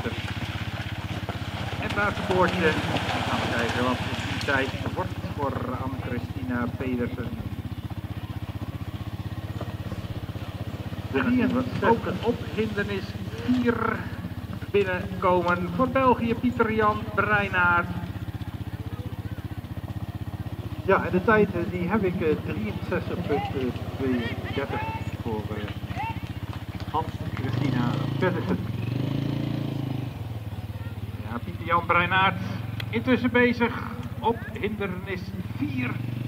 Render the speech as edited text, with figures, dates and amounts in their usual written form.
meters. En het laatste boordje, gaan we kijken wat die tijd wordt voor Anne-Christina Pedersen. 63. Ook op hindernis 4 binnenkomen voor België Pieter-Jan Breinaert. Ja, en de tijd die heb ik 63,32 voor Anne-Christina Pedersen. Ja, Pieter-Jan Breinaert intussen bezig op hindernis 4.